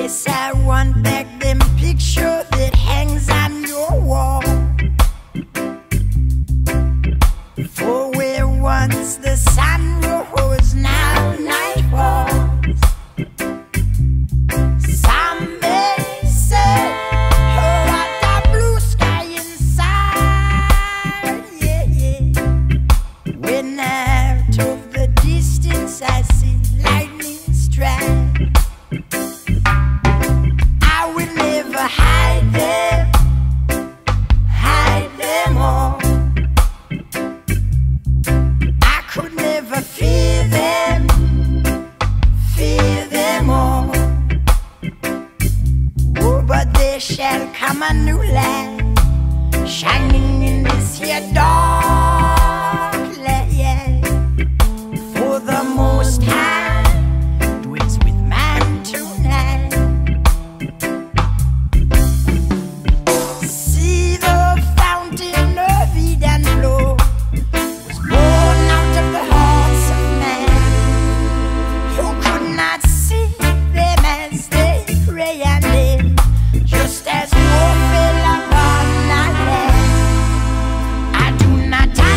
Yes, I want back them picture that hangs on your wall. For where once the sun rose, now night falls. Some may say, oh, what a blue sky inside. Yeah, yeah. When out of the distance I see lightning strike, I will never hide them all. I could never fear them all. Oh, but there shall come a new light, shining in this here dark light, yeah. For the Most High dwells with man tonight. See the fountain of Eden flow, was born out of the hearts of man, who could not see them as they pray and live, just as war fell upon our land. I do not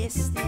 wasted.